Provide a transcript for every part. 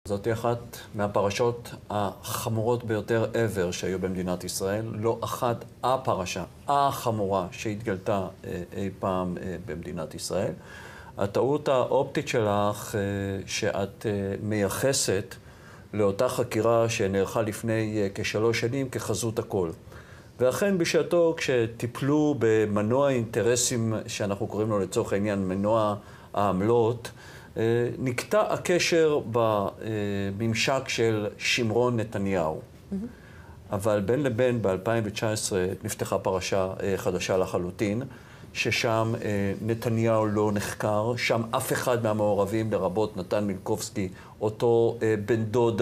זאת אחת מהפרשות החמורות ביותר ever שהיו במדינת ישראל. לא אחת הפרשה החמורה שהתגלתה אי פעם במדינת ישראל. הטעות האופטית שלך שאת מייחסת לאותה חקירה שנערכה לפני כ3 שנים כחזות הכל. ואכן בשעתו כשטיפלו במנוע אינטרסים שאנחנו קוראים לו לצורך העניין מנוע העמלות, נקטע הקשר בממשק של שמרון נתניהו. אבל בין לבין ב-2019 נפתחה פרשה חדשה לחלוטין, ששם נתניהו לא נחקר, שם אף אחד מהמעורבים, לרבות נתן מילקובסקי, אותו בן דוד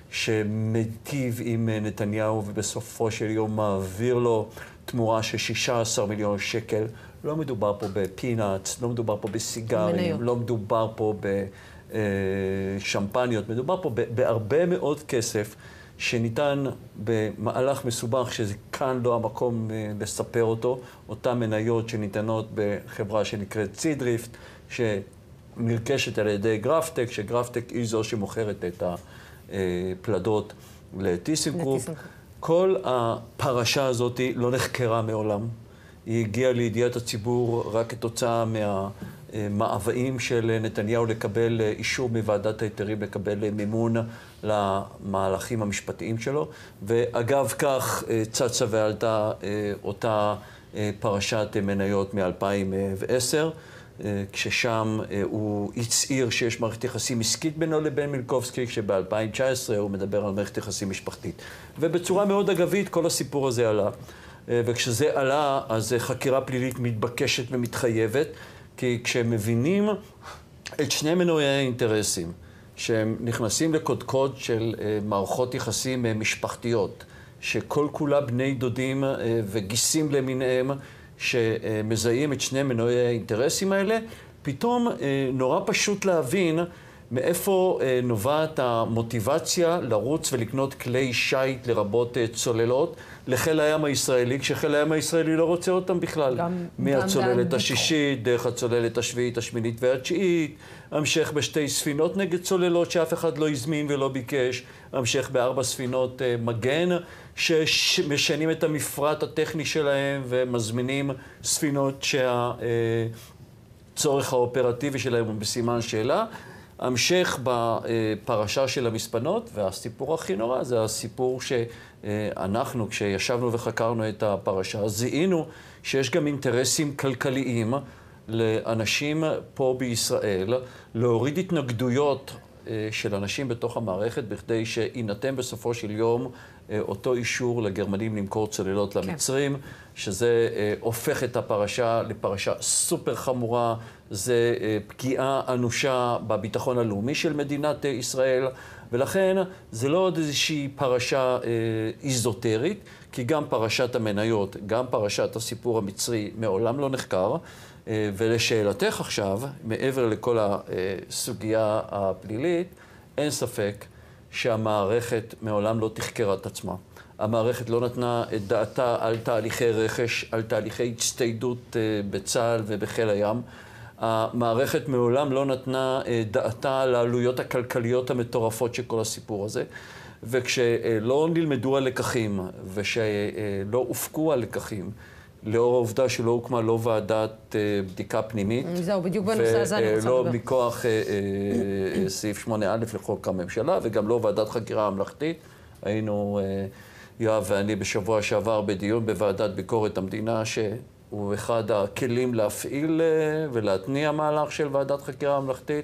שמטיב עם נתניהו ובסופו של יום מעביר לו תמורה של 16 מיליון שקל. לא מדובר פה בפינאץ, לא מדובר פה בסיגרים, לא מדובר פה בשמפניות, מדובר פה בהרבה מאוד כסף שניתן במהלך מסובך, שזה כאן לא המקום לספר אותו, אותן מניות שניתנות בחברה שנקראת סידריפט, שנרכשת על ידי גרפטק, שגרפטק היא זו שמוכרת את הפלדות לטיסנקרופ. כל הפרשה הזאת לא נחקרה מעולם. היא הגיעה לידיעת הציבור רק כתוצאה מהמאוויים של נתניהו לקבל אישור מוועדת ההיתרים, לקבל מימון למהלכים המשפטיים שלו. ואגב כך צצה ועלתה אותה פרשת מניות מ-2010, כששם הוא הצהיר שיש מערכת יחסים עסקית בינו לבין מילקובסקי, כשב-2019 הוא מדבר על מערכת יחסים משפחתית. ובצורה מאוד אגבית כל הסיפור הזה עלה. וכשזה עלה, אז חקירה פלילית מתבקשת ומתחייבת, כי כשמבינים את שני מנועי האינטרסים, שהם נכנסים לקודקוד של מערכות יחסים משפחתיות, שכל כולה בני דודים וגיסים למיניהם, שמזהים את שני מנועי האינטרסים האלה, פתאום נורא פשוט להבין מאיפה נובעת המוטיבציה לרוץ ולקנות כלי שייט לרבות צוללות לחיל הים הישראלי, כשחיל הים הישראלי לא רוצה אותם בכלל. מהצוללת השישית, דרך הצוללת השביעית, השמינית והתשיעית, המשך בשתי ספינות נגד צוללות שאף אחד לא הזמין ולא ביקש, המשך ב4 ספינות מגן שמשנים את המפרט הטכני שלהם ומזמינים ספינות שהצורך האופרטיבי שלהם הוא בסימן שאלה. המשך בפרשה של המספנות, והסיפור הכי נורא זה הסיפור שאנחנו, כשישבנו וחקרנו את הפרשה, זיהינו שיש גם אינטרסים כלכליים לאנשים פה בישראל, להוריד התנגדויות של אנשים בתוך המערכת, בכדי שיינתן בסופו של יום אותו אישור לגרמנים למכור צוללות למצרים, שזה הופך את הפרשה לפרשה סופר חמורה, זה פגיעה אנושה בביטחון הלאומי של מדינת ישראל, ולכן זה לא עוד איזושהי פרשה איזוטרית, כי גם פרשת המניות, גם פרשת הסיפור המצרי מעולם לא נחקר, ולשאלתך עכשיו, מעבר לכל הסוגיה הפלילית, אין ספק שהמערכת מעולם לא תחקרה את עצמה. המערכת לא נתנה את דעתה על תהליכי רכש, על תהליכי הצטיידות בצה"ל ובחיל הים. המערכת מעולם לא נתנה דעתה על העלויות הכלכליות המטורפות של כל הסיפור הזה. וכשלא נלמדו הלקחים ושלא הופקו הלקחים, לאור העובדה שלא הוקמה לא ועדת בדיקה פנימית, זהו, בדיוק בנושא הזה אני רוצה לדבר. ולא מכוח סעיף 8א לחוק הממשלה, וגם לא ועדת חקירה ממלכתית. היינו, יואב ואני בשבוע שעבר בדיון בוועדת ביקורת המדינה, שהוא אחד הכלים להפעיל ולהתניע מהלך של ועדת חקירה ממלכתית.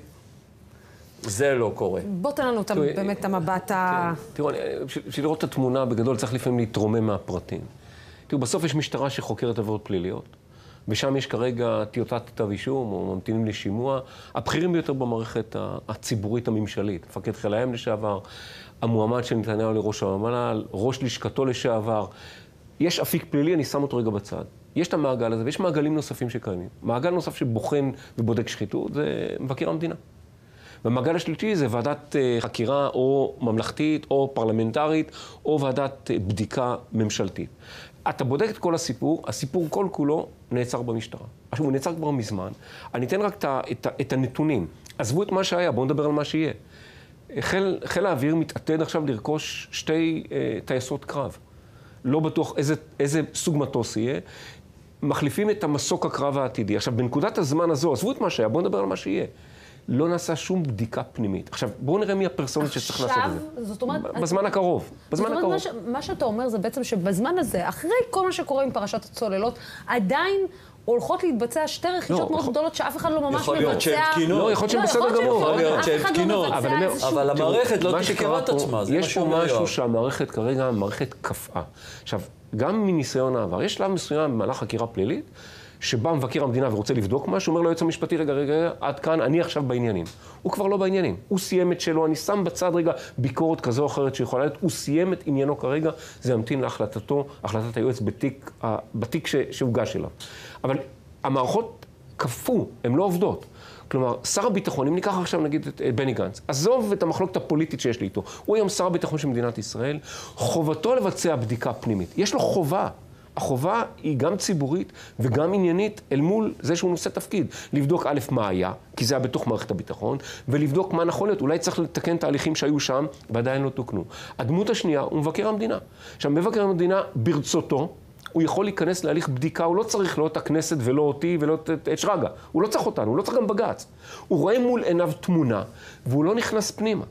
זה לא קורה. בוא תן לנו באמת את המבט ה... תראו, בשביל לראות את התמונה בגדול צריך לפעמים להתרומם מהפרטים. תראו, בסוף יש משטרה שחוקרת עבירות פליליות, ושם יש כרגע טיוטת כתב אישום, או ממתינים לשימוע, הבכירים ביותר במערכת הציבורית הממשלית, מפקד חיל הים לשעבר, המועמד של נתניהו לראש המל"ל, ראש לשכתו לשעבר. יש אפיק פלילי, אני שם אותו רגע בצד. יש את המעגל הזה, ויש מעגלים נוספים שקיימים. מעגל נוסף שבוחן ובודק שחיתות, זה מבקר המדינה. והמעגל השלישי זה ועדת חקירה או ממלכתית או פרלמנטרית או ועדת בדיקה ממשלתית. אתה בודק את כל הסיפור, הסיפור כל כולו נעצר במשטרה. עכשיו הוא נעצר כבר מזמן. אני אתן רק את הנתונים. עזבו את מה שהיה, בואו נדבר על מה שיהיה. חיל האוויר מתעתד עכשיו לרכוש 2 טייסות קרב. לא בטוח איזה סוג מטוס יהיה. מחליפים את המסוק הקרב העתידי. עכשיו, בנקודת הזמן הזו, עזבו את מה שהיה, בואו נדבר על מה שיהיה. לא נעשה שום בדיקה פנימית. עכשיו, בואו נראה מי הפרסונות שצריך לעשות את זה. זאת אומרת... בזמן הקרוב. בזמן הקרוב. מה שאתה אומר זה בעצם שבזמן הזה, אחרי כל מה שקורה עם פרשת הצוללות, עדיין הולכות להתבצע 2 רכישות מאוד גדולות שאף אחד לא ממש מבצע. יכול להיות שהן תקינות. לא, יכול להיות שהן בסדר גמור. יכול להיות שהן תקינות. אבל המערכת לא תחקרה את עצמה. יש פה משהו שהמערכת כרגע, המערכת קפאה. עכשיו, גם מניסיון העבר, יש שלב מסוים במהלך חקירה פלילית, שבא מבקר המדינה ורוצה לבדוק משהו, אומר לו היועץ המשפטי, רגע, עד כאן, אני עכשיו בעניינים. הוא כבר לא בעניינים. הוא סיים את שלו, אני שם בצד רגע ביקורת כזו או אחרת שיכולה להיות, הוא סיים את עניינו כרגע, זה ימתין להחלטתו, החלטת היועץ בתיק שהוגש אליו. אבל המערכות קפאו, הן לא עובדות. כלומר, שר הביטחון, אם ניקח עכשיו נגיד את בני גנץ, עזוב את המחלוקת הפוליטית שיש לי איתו, הוא היום שר הביטחון של מדינת ישראל, חובתו לבצע בדיקה פנימית. יש לו חובה. החובה היא גם ציבורית וגם עניינית אל מול זה שהוא נושא תפקיד. לבדוק א' מה היה, כי זה היה בתוך מערכת הביטחון, ולבדוק מה נכון להיות. אולי צריך לתקן תהליכים שהיו שם ועדיין לא תוקנו. הדמות השנייה הוא מבקר המדינה. עכשיו, מבקר המדינה ברצותו, הוא יכול להיכנס להליך בדיקה, הוא לא צריך לא את הכנסת ולא אותי ולא את שרגא. הוא לא צריך אותנו, הוא לא צריך גם בג"ץ. הוא רואה מול עיניו תמונה, והוא לא נכנס פנימה.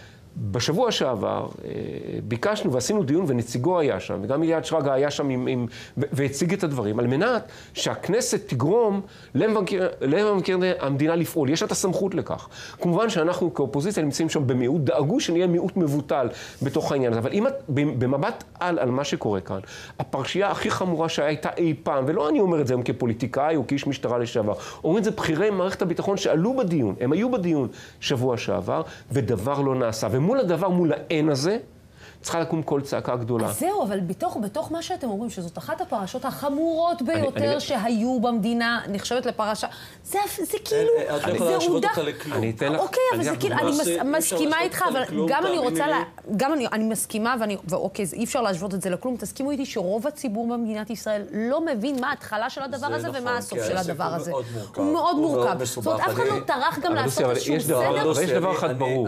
בשבוע שעבר ביקשנו ועשינו דיון ונציגו היה שם, וגם אליעד שרגא היה שם והציג את הדברים, על מנת שהכנסת תגרום למבקר המדינה לפעול. יש לה את הסמכות לכך. כמובן שאנחנו כאופוזיציה נמצאים שם במיעוט, דאגו שנהיה מיעוט מבוטל בתוך העניין הזה. אבל אם במבט על מה שקורה כאן, הפרשייה הכי חמורה שהייתה אי פעם, ולא אני אומר את זה היום כפוליטיקאי או כאיש משטרה לשעבר, אומרים את זה בכירי מערכת הביטחון שעלו בדיון, הם היו בדיון שבוע שעבר, ודבר לא נעשה. ומול הדבר, מול העין הזה, צריכה לקום כל צעקה גדולה. אז זהו, אבל בתוך מה שאתם אומרים, שזאת אחת הפרשות החמורות ביותר שהיו במדינה, נחשבת לפרשה, זה כאילו, זה עובדה. אוקיי, אבל זה כאילו, אני מסכימה איתך, אבל גם אני רוצה, גם אני מסכימה, ואוקיי, אי אפשר להשוות את זה לכלום, תסכימו איתי שרוב הציבור במדינת ישראל לא מבין מה ההתחלה של הדבר הזה ומה הסוף של הדבר הזה. הוא מאוד מורכב. זאת אומרת, אף אחד לא טרח גם לעשות איזשהו סדר. אבל יש דבר אחד ברור.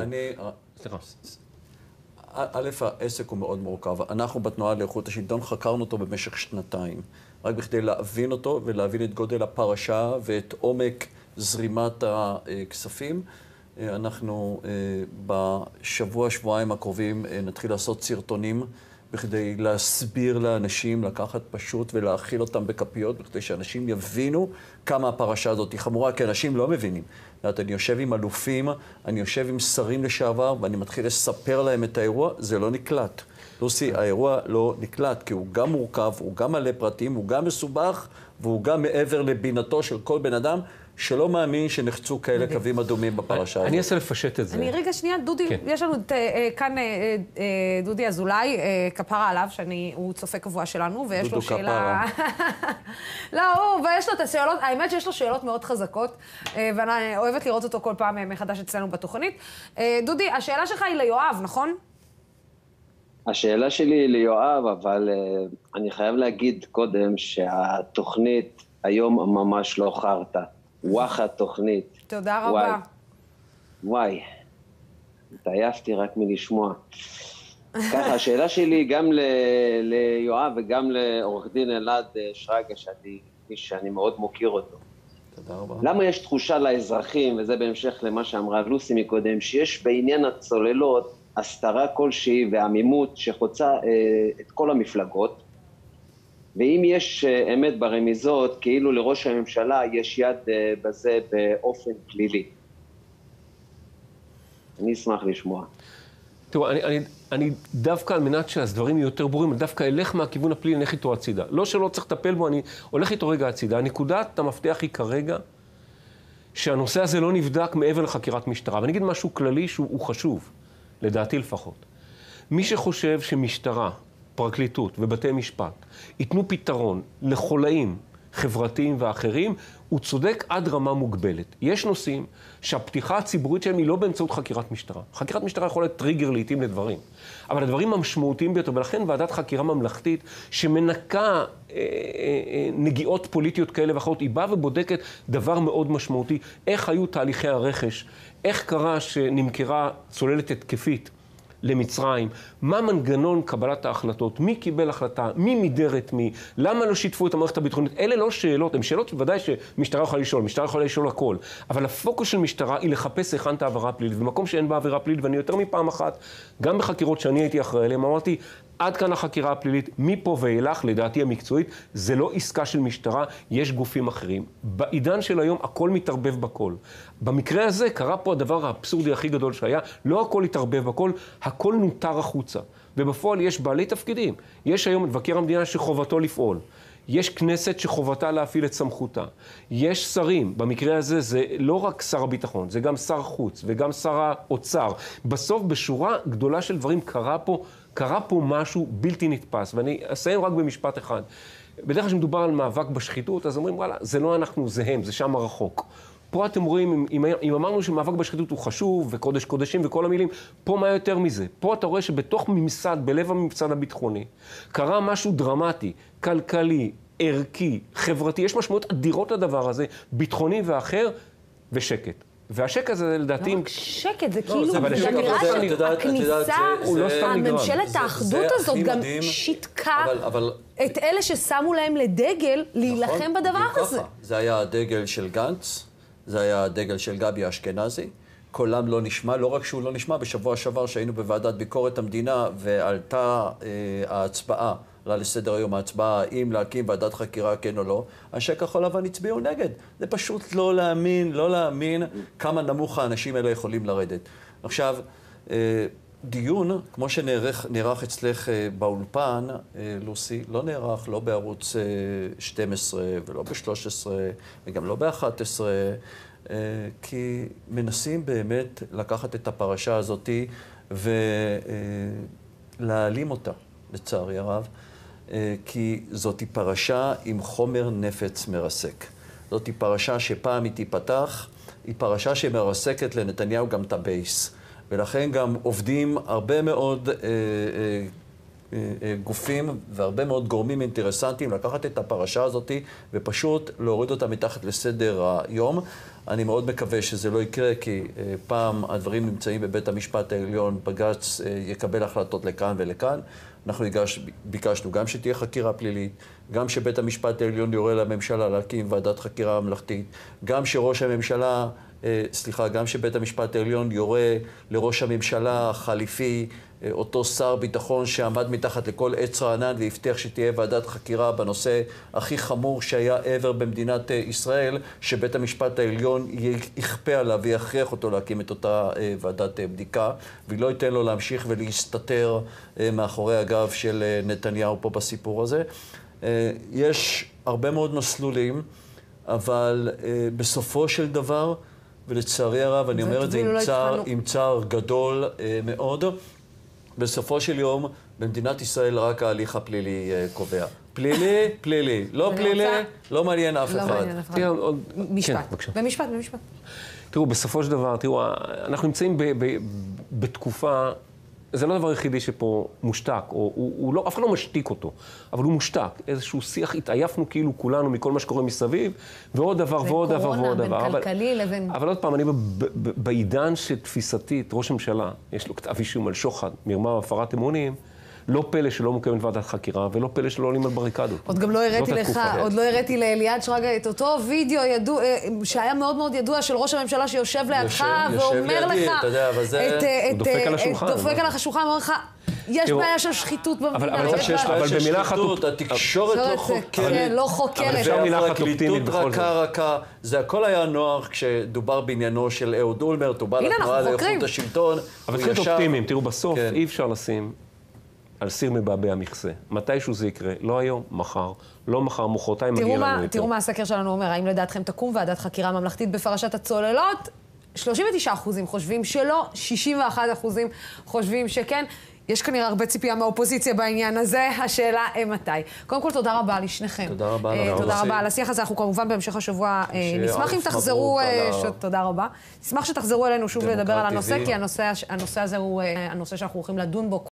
א', העסק הוא מאוד מורכב. אנחנו בתנועה לאיכות השלטון חקרנו אותו במשך 2 רק בכדי להבין אותו ולהבין את גודל הפרשה ואת עומק זרימת הכספים. אנחנו בשבוע-שבועיים הקרובים נתחיל לעשות סרטונים בכדי להסביר לאנשים, לקחת פשוט ולהאכיל אותם בכפיות, בכדי שאנשים יבינו כמה הפרשה הזאת היא חמורה, כי אנשים לא מבינים. אני יושב עם אלופים, אני יושב עם שרים לשעבר, ואני מתחיל לספר להם את האירוע, זה לא נקלט. לוסי, האירוע לא נקלט, כי הוא גם מורכב, הוא גם מלא פרטים, הוא גם מסובך, והוא גם מעבר לבינתו של כל בן אדם, שלא מאמין שנחצו כאלה קווים אדומים בפרשה הזאת. אני אעשה לפשט את זה. אני רגע שנייה, דודי, יש לנו כאן דודי אזולאי, כפרה עליו, שהוא צופה קבוע שלנו, ויש לו שאלה... לא, ויש לו את השאלות, האמת שיש לו שאלות מאוד חזקות, ואני אוהבת לראות אותו כל פעם מחדש אצלנו בתוכנית. דודי, השאלה שלך היא ליואב, נכון? השאלה שלי היא ליואב, אבל אני חייב להגיד קודם שהתוכנית היום ממש לא חרטה. וואחה תוכנית. תודה רבה. וואי, התעייפתי רק מלשמוע. ככה, השאלה שלי גם ליואב וגם לעורך דין אלעד שרגא, שאני מאוד מוקיר אותו. תודה רבה. למה יש תחושה לאזרחים, וזה בהמשך למה שאמרה לוסי מקודם, שיש בעניין הצוללות הסתרה כלשהי ועמימות שחוצה את כל המפלגות, ואם יש אמת ברמיזות, כאילו לראש הממשלה יש יד בזה באופן פלילי. אני אשמח לשמוע. תראו, אני דווקא על מנת שהדברים יהיו יותר ברורים, דווקא אלך מהכיוון הפלילי, נלך איתו הצידה. לא שלא צריך לטפל בו, אני הולך איתו רגע הצידה. הנקודת המפתח היא כרגע שהנושא הזה לא נבדק מעבר לחקירת משטרה. ואני אגיד משהו כללי שהוא חשוב, לדעתי לפחות. מי שחושב שמשטרה, פרקליטות ובתי משפט ייתנו פתרון לחולאים חברתיים ואחרים, הוא צודק עד רמה מוגבלת. יש נושאים שהפתיחה הציבורית שלהם היא לא באמצעות חקירת משטרה. חקירת משטרה יכולה להיות טריגר לעתים לדברים. אבל הדברים המשמעותיים ביותר, ולכן ועדת חקירה ממלכתית שמנקה נגיעות פוליטיות כאלה ואחרות, היא באה ובודקת דבר מאוד משמעותי, איך היו תהליכי הרכש, איך קרה שנמכרה צוללת התקפית למצרים, מה מנגנון קבלת ההחלטות, מי קיבל החלטה, מי מידר את מי, למה לא שיתפו את המערכת הביטחונית, אלה לא שאלות, הן שאלות ודאי שמשטרה יכולה לשאול, משטרה יכולה לשאול הכל, אבל הפוקוס של משטרה היא לחפש היכן את העבירה הפלילית, במקום שאין בה עבירה פלילית, ואני יותר מפעם אחת, גם בחקירות שאני הייתי אחראי אליהן, אמרתי, עד כאן החקירה הפלילית, מפה ואילך, לדעתי המקצועית, זה לא עסקה של משטרה, יש גופים אחרים. בעידן של היום, הכל מתערבב בכל. במקרה הזה, קרה פה הדבר האבסורדי הכי גדול שהיה, לא הכל התערבב בכל, הכל נותר החוצה. ובפועל יש בעלי תפקידים. יש היום מבקר המדינה שחובתו לפעול. יש כנסת שחובתה להפעיל את סמכותה. יש שרים, במקרה הזה זה לא רק שר הביטחון, זה גם שר חוץ וגם שר האוצר. בסוף, בשורה גדולה של דברים קרה פה משהו בלתי נתפס, ואני אסיים רק במשפט אחד. בדרך כלל שמדובר על מאבק בשחיתות, אז אומרים, וואלה, זה לא אנחנו, זה הם, זה שם הרחוק. פה אתם רואים, אם אמרנו שמאבק בשחיתות הוא חשוב, וקודש קודשים וכל המילים, פה מה יותר מזה? פה אתה רואה שבתוך ממסד, בלב הממסד הביטחוני, קרה משהו דרמטי, כלכלי, ערכי, חברתי, יש משמעות אדירות לדבר הזה, ביטחוני ואחר, ושקט. והשקט הזה לדעתי... לא רק שקט, זה כאילו, זה נראה שהכניסה, הממשלת האחדות הזאת גם שיתקה את אלה ששמו להם לדגל להילחם בדבר הזה. זה היה הדגל של גנץ, זה היה הדגל של גבי אשכנזי, קולם לא נשמע, לא רק שהוא לא נשמע, בשבוע שעבר שהיינו בוועדת ביקורת המדינה ועלתה ההצבעה, עלה לסדר היום ההצבעה, אם להקים ועדת חקירה כן או לא, אנשי כחול לבן הצביעו נגד. זה פשוט לא להאמין כמה נמוך האנשים האלה יכולים לרדת. עכשיו, דיון, כמו שנערך אצלך באולפן, לוסי, לא נערך לא בערוץ 12 ולא ב-13 וגם לא ב-11, כי מנסים באמת לקחת את הפרשה הזאת ולהעלים אותה, לצערי הרב, כי זאת פרשה עם חומר נפץ מרסק. זאת פרשה שפעם היא תיפתח, היא פרשה שמרסקת לנתניהו גם את הבייס. ולכן גם עובדים הרבה מאוד גופים והרבה מאוד גורמים אינטרסנטיים לקחת את הפרשה הזאת ופשוט להוריד אותה מתחת לסדר היום. אני מאוד מקווה שזה לא יקרה, כי פעם הדברים נמצאים בבית המשפט העליון, בג"ץ יקבל החלטות לכאן ולכאן. אנחנו ביקשנו גם שתהיה חקירה פלילית, גם שבית המשפט העליון יורה לממשלה להקים ועדת חקירה ממלכתית, גם שראש הממשלה, גם שבית המשפט העליון יורה לראש הממשלה החליפי, אותו שר ביטחון שעמד מתחת לכל עץ רענן והבטיח שתהיה ועדת חקירה בנושא הכי חמור שהיה ever במדינת ישראל, שבית המשפט העליון יכפה עליו ויכריח אותו להקים את אותה ועדת בדיקה, ולא ייתן לו להמשיך ולהסתתר מאחורי הגב של נתניהו פה בסיפור הזה. יש הרבה מאוד מסלולים, אבל בסופו של דבר, ולצערי הרב, אני אומר את זה עם צער גדול מאוד, בסופו של יום, במדינת ישראל רק ההליך הפלילי קובע. פלילי. לא פלילי, לא מעניין אף אחד. במשפט. תראו, בסופו של דבר, אנחנו נמצאים בתקופה, זה לא הדבר היחידי שפה מושתק, או אף אחד לא משתיק אותו, אבל הוא מושתק. איזשהו שיח, התעייפנו כאילו כולנו מכל מה שקורה מסביב, ועוד דבר. וקורונה, בין כלכלי לבין... אבל עוד פעם, אני בעידן שתפיסתית, ראש הממשלה, יש לו כתב אישום על שוחד, מרמה והפרת אמונים, לא פלא שלא מוקמת ועדת חקירה, ולא פלא שלא עולים על בריקדות. עוד גם לא הראיתי לך, עוד לא הראיתי לאליעד שרגא את אותו וידאו שהיה מאוד מאוד ידוע של ראש הממשלה שיושב לידך ואומר לך, הוא דופק על השולחן. דופק על השולחן, אומר לך, יש בעיה של שחיתות במדינה. אבל שיש בעיה של שחיתות, התקשורת לא חוקרת. לא חוקרת. והפרקליטות רכה. זה הכל היה נוח כשדובר בעניינו של אהוד אולמרט, הוא בא לתנועה לאיכות השלטון. אבל צריך להיות אופטימיים, תראו, בסוף אי אפשר לשים על סיר מבעבע מכסה. מתישהו זה יקרה, לא היום, מחר. לא מחר, מחרתיים מגיע לנו יותר. תראו מה הסקר שלנו אומר, האם לדעתכם תקום ועדת חקירה ממלכתית בפרשת הצוללות? 39% חושבים שלא, 61% חושבים שכן. יש כנראה הרבה ציפייה מהאופוזיציה בעניין הזה, השאלה מתי. קודם כל, תודה רבה לשניכם. תודה רבה. תודה רבה על השיח הזה, אנחנו כמובן בהמשך השבוע נשמח אם תחזרו, תודה רבה. נשמח שתחזרו אלינו שוב לדבר על הנושא, כי הנושא הזה הוא הנושא שאנחנו הולכים לדון בו.